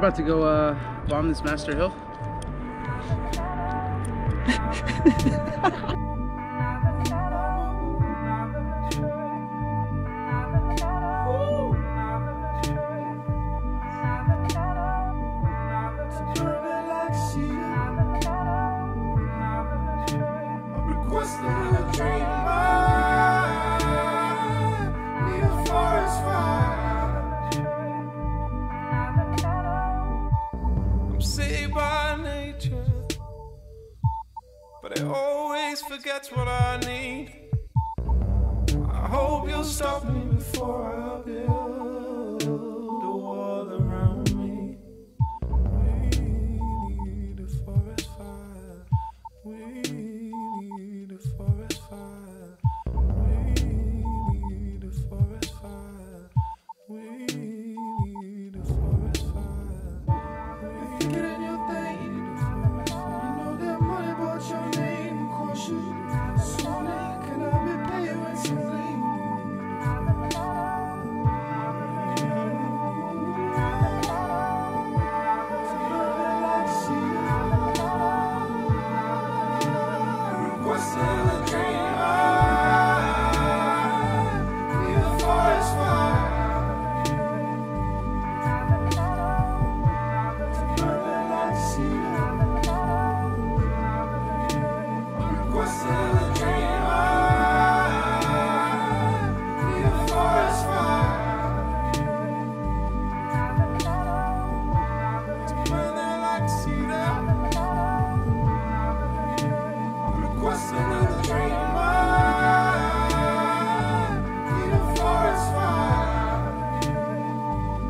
about to go bomb this master hill. Saved by nature, but it always forgets what I need. I hope you'll stop me before I build a wall around me. We need a forest fire. We need a forest fire. We need a forest fire. We need a forest fire. Get in your thing, you know that money bought your name, course you. Soon can I be paid when something? Requesting a dream, need a forest fire.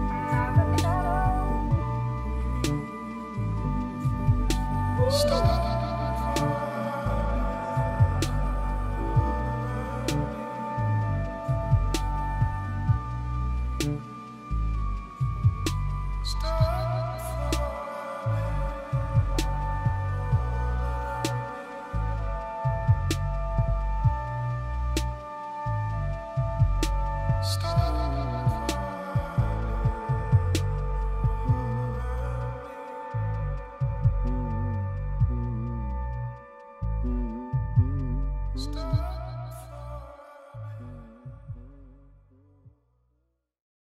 Stop.